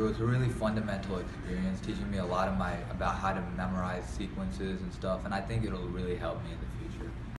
was a really fundamental experience, teaching me a lot about how to memorize sequences and stuff, and I think it'll really help me in the future.